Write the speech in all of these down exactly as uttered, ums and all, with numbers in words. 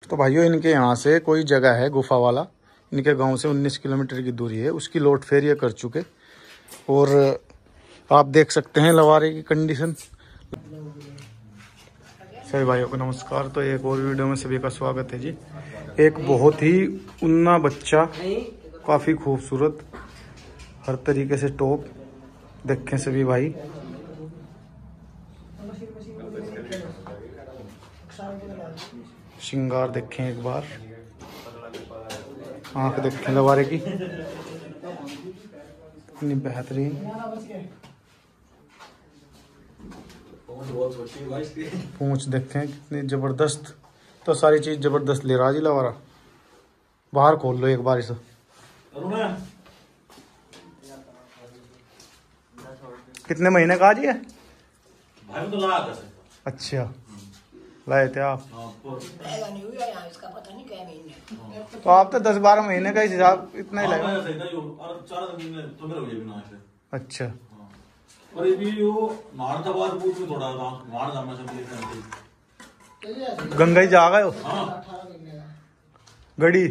तो भाइयों इनके यहाँ से कोई जगह है गुफा वाला, इनके गांव से उन्नीस किलोमीटर की दूरी है, उसकी लोड फेर ये कर चुके। और आप देख सकते हैं लवारे की कंडीशन। सभी भाइयों को नमस्कार। तो एक और वीडियो में सभी का स्वागत है जी। एक बहुत ही उन्ना बच्चा, काफ़ी खूबसूरत, हर तरीके से टॉप। देखें सभी भाई, श्रृंगार देखें एक बार, आंख देखें लवारे की इतनी बेहतरीन, पूंछ देखें कितनी जबरदस्त। तो सारी चीज जबरदस्त ले रहा जी लवारा। बाहर खोल लो एक बार इसे। कितने महीने का जी है? अच्छा, लाए थे आप? तो आप तो दस बारह महीने का हिसाब इतना ही लगा। अच्छा, गंगा जी जा गए हो? गड़ी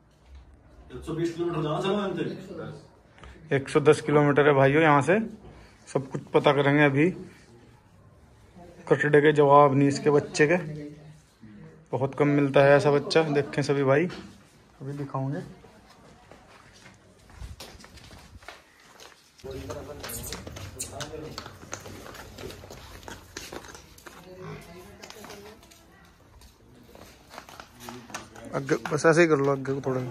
एक सौ दस किलोमीटर है भाइयों यहाँ से। सब कुछ पता करेंगे अभी। कटड़े के जवाब नहीं इसके बच्चे के, बहुत कम मिलता है ऐसा बच्चा। देखें सभी भाई, अभी दिखाऊंगे। आगे बस ऐसे ही कर लो, आगे को थोड़ा।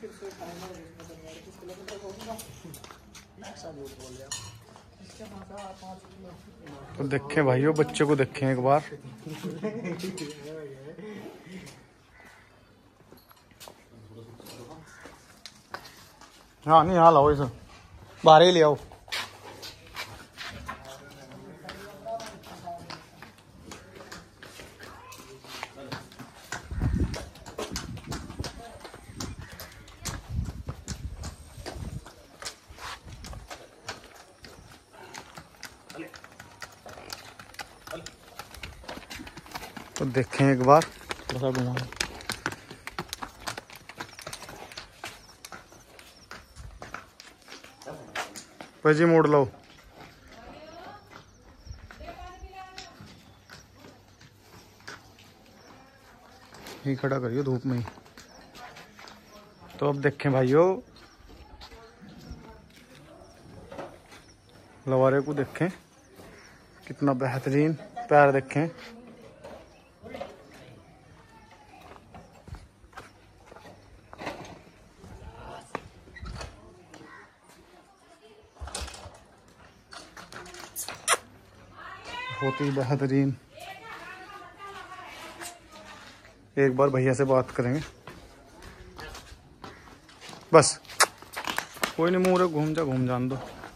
तो देखें भाइयों, बच्चे को देखें एक बार। हाँ नहीं, हाँ लाओ इसे, बाहर ही ले आओ। तो देखें एक बार, थोड़ा सा घुमा। जी मोड़ लो। ही खड़ा करियो धूप में ही। तो अब देखें भाइयों, लवारे को देखें कितना बेहतरीन, पैर देखें। बहुत ही बेहतरीन। एक बार भैया से बात करेंगे बस। कोई नहीं, मुँह घूम जा घूम जान दो।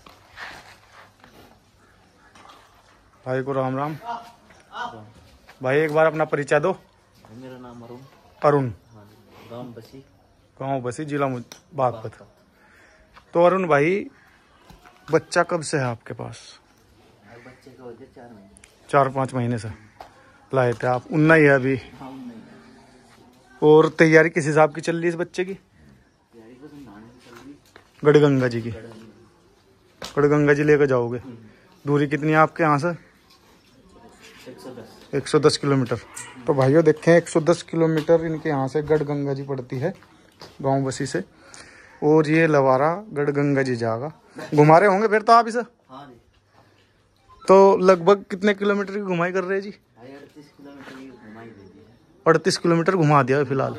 भाई को राम राम। भाई एक बार अपना परिचय दो। मेरा नाम अरुण। अरुण, गांव बसी। गाँव बसी, जिला बागपत। तो अरुण भाई, बच्चा कब से है आपके पास? बच्चे को हो गए चार महीने। चार पाँच महीने से लाए थे आप? उन्ना ही है अभी? हाँ, नहीं। और तैयारी किस हिसाब की चल रही है इस बच्चे की? तैयारी को नहाने की चल रही। गढ़गंगा जी की? गढ़गंगा जी लेकर जाओगे? दूरी कितनी है आपके यहाँ से? एक सौ दस। एक सौ दस किलोमीटर। तो भाइयों देखें, एक सौ दस किलोमीटर इनके यहाँ से गढ़गंगा जी पड़ती है, गांव बसी से। और ये लवारा गढ़गंगा जी जाएगा। घुमा रहे होंगे फिर तो आप इसे? हाँ जी। तो लगभग कितने किलोमीटर की घुमाई कर रहे हैं जी? अड़तीस किलोमीटर की घुमाई दे दी है। अड़तीस किलोमीटर घुमा दिया है फिलहाल।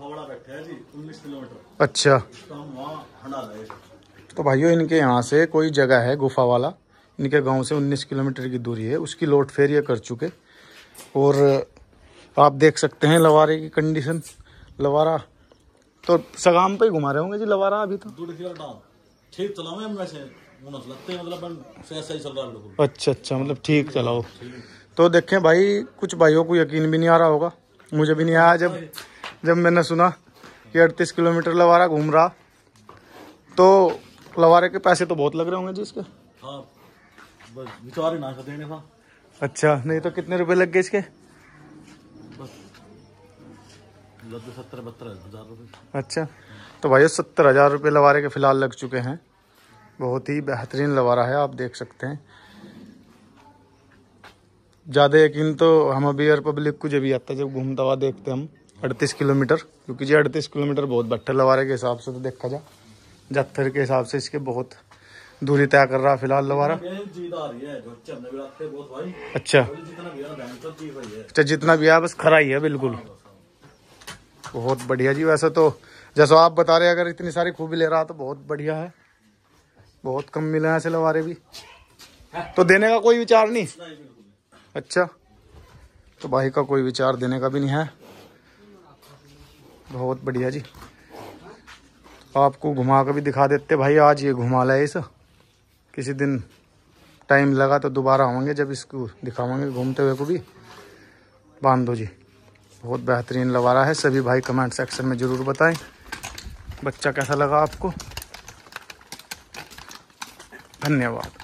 अच्छा, तो भाइयों इनके यहाँ से कोई जगह है गुफा वाला, इनके गांव से उन्नीस किलोमीटर की दूरी है, उसकी लोड फेर ये कर चुके। और आप देख सकते हैं लवारे की कंडीशन। लवारा तो सगाम पे ही घुमा रहे होंगे जी लवारा अभी तो? ठीक चला मैं वैसे लगते हैं, मतलब सही चल रहा है। अच्छा अच्छा, मतलब ठीक चलाओ। तो देखें भाई, कुछ भाइयों को यकीन भी नहीं आ रहा होगा, मुझे भी नहीं आया जब जब मैंने सुना कि अड़तीस किलोमीटर लवारा घूम रहा। तो लवारे के पैसे तो बहुत लग रहे होंगे जी इसके? हाँ, बस विचार ही ना देने का। अच्छा, नहीं तो कितने रुपए लग गए इसके? लगभग सत्तर बहत्तर हजार रुपये। अच्छा, तो भाई सत्तर हज़ार रुपये लवारे के फ़िलहाल लग चुके हैं। बहुत ही बेहतरीन लवारा है, आप देख सकते हैं। ज़्यादा यकीन तो हम अभी एयर पब्लिक को जब भी आता है, जब घूमता हुआ देखते हम अड़तीस किलोमीटर, क्योंकि जी अड़तीस किलोमीटर बहुत बैठे लवारे के हिसाब से तो देखा जा, जत्थर के हिसाब से इसके बहुत दूरी तय कर रहा है फिलहाल लवारा। अच्छा अच्छा, जितना भी है बस खरा ही है बिल्कुल। बहुत बढ़िया जी। वैसे तो जैसा आप बता रहे हैं, अगर इतनी सारी खूबी ले रहा तो बहुत बढ़िया है। बहुत कम मिले हैं ऐसे लवारे भी, तो देने का कोई विचार नहीं। अच्छा, तो भाई का कोई विचार देने का भी नहीं है। बहुत बढ़िया जी। आपको घुमा कर भी दिखा देते भाई। आज ये घुमा लाए इस, किसी दिन टाइम लगा तो दोबारा आएंगे, जब इसको दिखावांगे घूमते हुए को भी। बांधो जी, बहुत बेहतरीन लवारा है। सभी भाई कमेंट सेक्शन में ज़रूर बताएं बच्चा कैसा लगा आपको। धन्यवाद।